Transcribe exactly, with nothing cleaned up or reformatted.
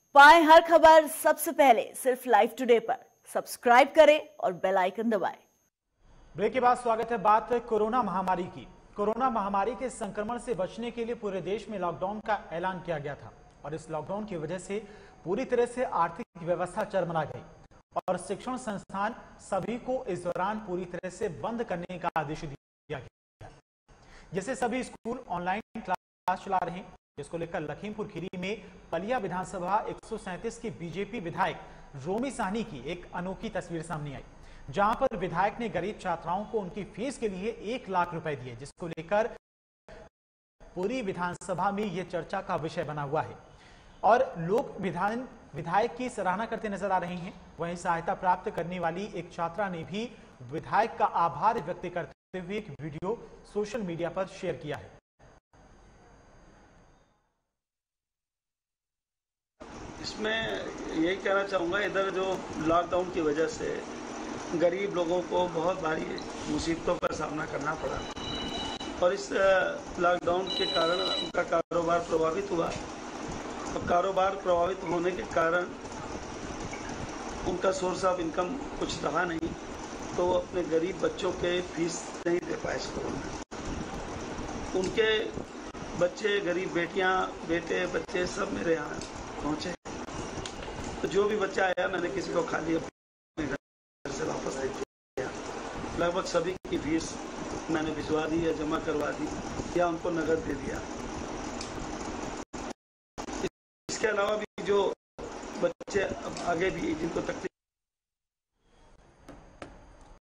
पाएं हर खबर सबसे पहले सिर्फ लाइव टुडे पर। सब्सक्राइब करें और बेल आइकन दबाएं। ब्रेक के बाद स्वागत है। बात कोरोना महामारी की। कोरोना महामारी के संक्रमण से बचने के लिए पूरे देश में लॉकडाउन का ऐलान किया गया था और इस लॉकडाउन की वजह से पूरी तरह से आर्थिक व्यवस्था चरमरा गई और शिक्षण संस्थान सभी को इस दौरान पूरी तरह से बंद करने का आदेश दिया गया। जैसे सभी स्कूल ऑनलाइन क्लास चला रहे हैं, जिसको लेकर लखीमपुर खीरी में पलिया विधानसभा एक सौ सैंतीस की बीजेपी विधायक रोमी साहनी की एक अनोखी तस्वीर सामने आई, जहां पर विधायक ने गरीब छात्राओं को उनकी फीस के लिए एक लाख रुपए दिए, जिसको लेकर पूरी विधानसभा में यह चर्चा का विषय बना हुआ है और लोग विधान विधायक की सराहना करते नजर आ रहे हैं। वहीं सहायता प्राप्त करने वाली एक छात्रा ने भी विधायक का आभार व्यक्त करते हुए एक वीडियो सोशल मीडिया पर शेयर किया है। इसमें यही कहना चाहूँगा, इधर जो लॉकडाउन की वजह से गरीब लोगों को बहुत भारी मुसीबतों का सामना करना पड़ा और इस लॉकडाउन के कारण उनका कारोबार प्रभावित हुआ और कारोबार प्रभावित होने के कारण उनका सोर्स ऑफ इनकम कुछ रहा नहीं, तो वो अपने गरीब बच्चों के फीस नहीं दे पाए स्कूल में। उनके बच्चे, गरीब बेटियां, बेटे, बच्चे सब मेरे यहाँ पहुँचे। तो जो भी बच्चा आया, मैंने किसी को खाली अपने घर से वापस दे दिया। लगभग सभी की फीस मैंने भिजवा दी या जमा करवा दी या उनको नकद दे दिया। इसके अलावा भी जो बच्चे अब आगे भी जिनको तकलीफ